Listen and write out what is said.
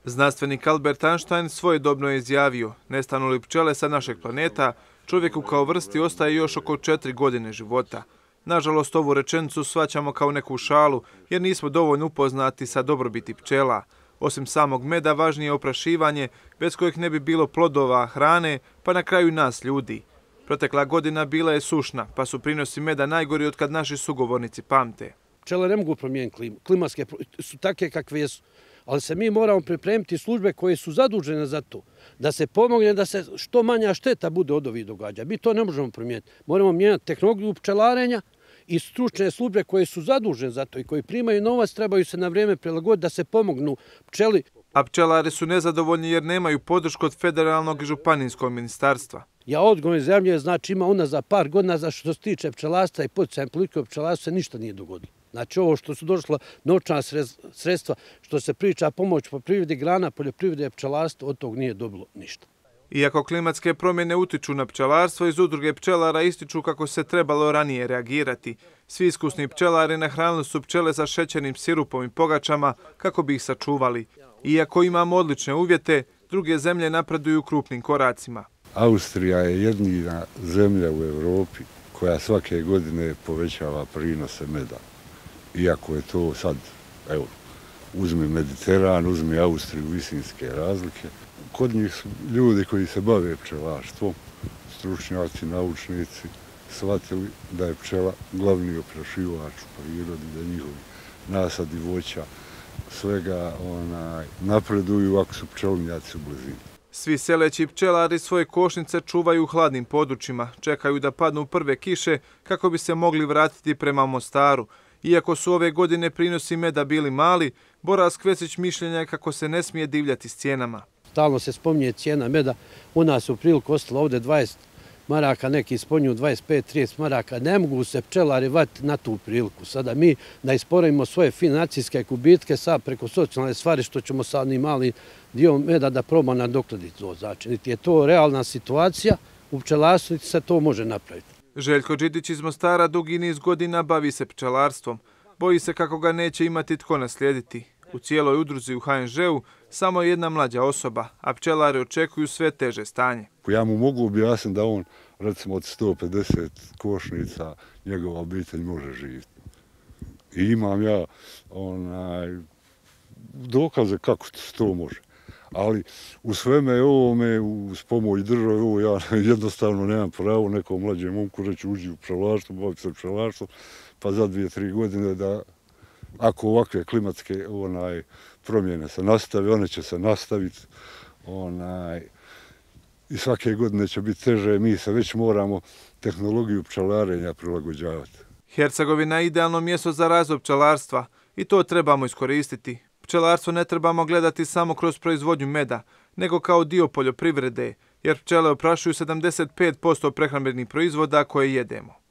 Znanstvenik Albert Einstein svojedobno je izjavio: nestanu li pčele sa našeg planeta, čovjeku kao vrsti ostaje još oko 4 godine života. Nažalost, ovu rečenicu shvaćamo kao neku šalu, jer nismo dovoljno upoznati sa dobrobiti pčela. Osim samog meda, važnije je oprašivanje, bez kojeg ne bi bilo plodova, hrane, pa na kraju i nas ljudi. Protekla godina bila je sušna, pa su prinosi meda najgori od kad naši sugovornici pamte. Pčele ne mogu promijeniti klimu, klimatske su takve kakve jesu. Ali se mi moramo pripremiti službe koje su zadužene za to, da se pomogne da se što manja šteta bude od ovih događaja. Mi to ne možemo promijeniti. Moramo mijenjati tehnologiju pčelarenja i stručne službe koje su zadužene za to i koji primaju novac, trebaju se na vrijeme prilagoditi da se pomognu pčeli. A pčelari su nezadovoljni jer nemaju podršku od federalnog i županijskog ministarstva. Ja odgovorno izjavljujem, znači ima ona za par godina za što se tiče pčelarstva i poticajem politike pčelarstva se ništa nije dogodilo. Znači ovo što su došla novčana sredstva, što se priča pomoć po privredi, grana poljoprivrede, pčelarstva, od tog nije dobilo ništa. Iako klimatske promjene utiču na pčelarstvo, iz udruge pčelara ističu kako se trebalo ranije reagirati. Svi iskusni pčelari nahranili su pčele sa šećernim sirupom i pogačama kako bi ih sačuvali. Iako imamo odlične uvjete, druge zemlje napreduju krupnim koracima. Austrija je jedina zemlja u Europi koja svake godine povećava prinose meda. Iako je to sad, evo, uzmi Mediteran, uzmi Austriju, visinske razlike. Kod njih su ljudi koji se bave pčelarstvom, stručnjaci, naučnici, shvatili da je pčela glavni oprašivač u prirodi, da njihovi nasadi voća svega napreduju ako su pčelinjaci u blizini. Svi seleći pčelari svoje košnice čuvaju u hladnim područjima, čekaju da padnu prve kiše kako bi se mogli vratiti prema Mostaru. Iako su ove godine prinosi meda bili mali, Boras Kvesić mišljenja je kako se ne smije divljati s cijenama. Stalno se spominje cijena meda, u nas u priliku ostalo ovdje 20 maraka, neki spominju 25-30 maraka. Ne mogu se pčelari vati na tu priliku. Sada mi da isporavimo svoje financijske gubitke sad preko socijalne stvari što ćemo sad ni mali dio meda da probamo nadoknaditi to. Znači, niti je to realna situacija, u pčelarstvu niti se to može napraviti. Željko Đidić iz Mostara dugi niz godina bavi se pčelarstvom. Boji se kako ga neće imati tko naslijediti. U cijeloj udruzi u HNŽ-u samo je jedna mlađa osoba, a pčelari očekuju sve teže stanje. Ja mu mogu objasniti da on, recimo, od 150 košnica njegova obitelj može živjeti. I imam ja dokaze kako to može. Ali u sveme ovome, uz pomoć države, ovo ja jednostavno nemam pravo nekom mlađem momku reći uđi u pčelarstvo, baviti se pčelarstvom, pa za 2-3 godine da, ako ovakve klimatske promjene se nastave, one će se nastaviti i svake godine će biti teže, mi se već moramo tehnologiju pčelarenja prilagođavati. Hercegovina je idealno mjesto za razvoj pčelarstva i to trebamo iskoristiti. Pčelarstvo ne trebamo gledati samo kroz proizvodnju meda, nego kao dio poljoprivrede, jer pčele oprašuju 75% prehrambenih proizvoda koje jedemo.